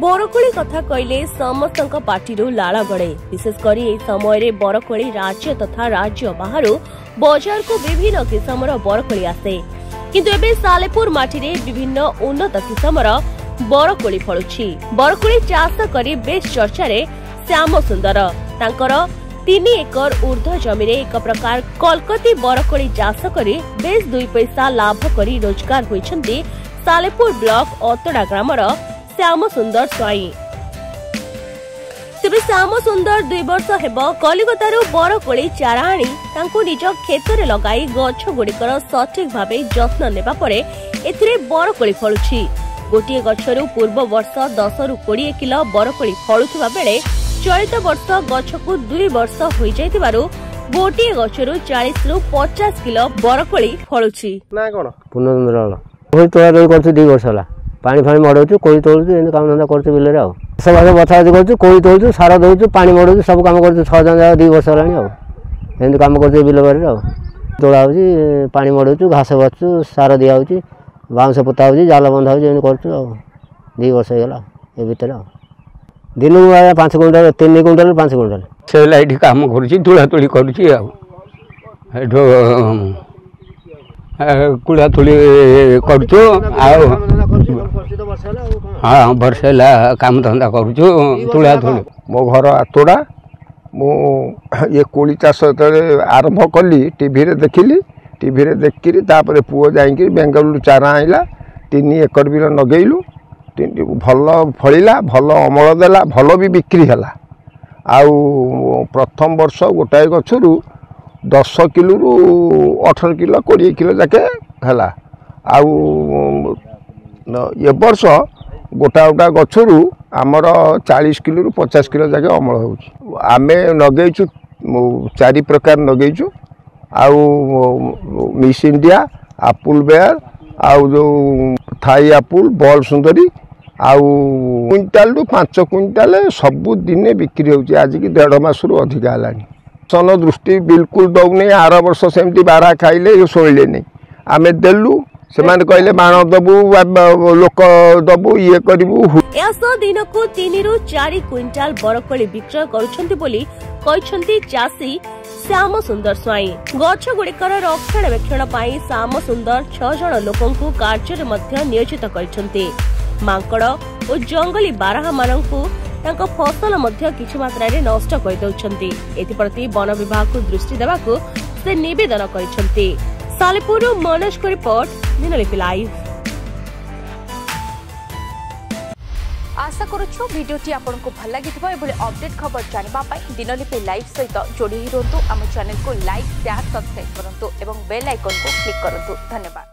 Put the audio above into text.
बरकोली कथा कहले समस्त पार्टी लाल गड़े विशेषकर यह समय बरकोली राज्य तथा राज्य बाहर बजार को विभिन्न किसमर बरकोली आसे किंतु एबे सालेपुर माटी रे विभिन्न उन्नत किसमर बरकोली फलुछि। बरकोली चाष करी बेस चर्चा रे श्याम सुंदर तांकर 3 एकर ऊर्ध्व जमी रे एक प्रकार कलकती बरकोली चाष करी बेस 2 पैसा लाभ करी रोजगार होइछन्ती सालेपुर ब्लॉक अतड़ा ग्रामर श्याम सुंदर स्वाई। तेबे श्याम सुंदर 2 वर्ष हेब कलिकतारू बरकोली चारा आनी तांको निज खेतरे लगाई गछ गुड़िकर सठिक भावे जत्न नेबा परे एथिरे बरकोली फलुछि। गोटिए गछरू पूर्व वर्ष 10 ରୁ 20 किलो बरकोली फलुथिबा बेले चलित वर्ष गछकू 2 वर्ष होई जायतिबारु गोटिए गछरू 40 ରୁ 50 किलो बरकोली फलुछि। ना कोन पुनर्मिलन होई तोरा रे करछु 2 वर्ष होला पानी फानी मडौछु कोई तोलछु एने काम धंदा करछु बिलरे आ सब आगे बछाबछी करछु कोई तोलछु सारा दउछु पानी मडौछु सब काम करछु 6 जन 2 वर्ष हलानी आ एने काम करछु बिल बारे आ तोला होछि पानी मडौछु घास बच्छु सारा दिया होछि बांस पोता होछि जाल बंधा होछि एने करछु आ 2 वर्ष हेला ए भीतर आ दिन 5 क्विंटल 3 क्विंटल 5 क्विंटल से लाइट काम करछि तुला तुली करछि आ एठो कुड़ा तुली करछु आ हाँ वर्षेला काम धंदा करुछु तुला तुली मो घर आतोड़ा मु ये कोली चाष आरंभ कली टीवी रे देखिली टीवी रे देखिरी तापर पुओ जाईकी बेंगलुरु चारा आइला 3 एकर बिल नगेइलु भल फलिला भल अमल देला भल भी बिक्री हला आउ प्रथम वर्ष गोटाए गछरू 10 किलो रु 18 किलो 20 किलो जाके हला आउ ये वर्ष गोटा गोटा गछरू आमर 40 किलो रु 50 किलो जाके अमल होउछि। आमे नगेइछु 4 प्रकार नगेइछु आउ मिस इंडिया एप्पल बेयर आउ जो थाई एप्पल बॉल सुंदरी आउ क्विंटाल रु 5 क्विंटाल सब दिन बिक्री होउछि। आज की 1.5 मास रु अधिक हलानी सन दृष्टि बिल्कुल दौनी आर वर्ष सेमती बारा खाइले शोइले नहीं आमे देलु से माने कहले बाण दबु लोक दबु ये करिवु एसो दिन को 3 ରୁ 4 क्विंटाल बरकोली विक्रय करूछंती बोली कहछंती चासी श्याम सुंदर स्वाई। गछ गुड़िकर रक्षणाबेक्षण पाई श्याम सुंदर 6 जण लोकंकु कार्य मध्य नियोजित करछंती। मांकड़ और जंगली बारहा मानंकु तांको फसल मध्य किछि मात्रा रे नष्ट कर दउछंती। एथि प्रति वन विभाग को दृष्टि देबाकू से निवेदन करछंती। सालेपुर मनोज को रिपोर्ट दिनलिपि लाइव। आशा करूछु वीडियोटी आपनको भल लागिथिबो एबोले अपडेट खबर जानिबा पई दिनलिपि लाइव सहित जोड़ी रहंतु। आम चैनल को लाइक शेयर सब्सक्राइब करंतु एवं बेल आइकन को क्लिक करंतु। धन्यवाद।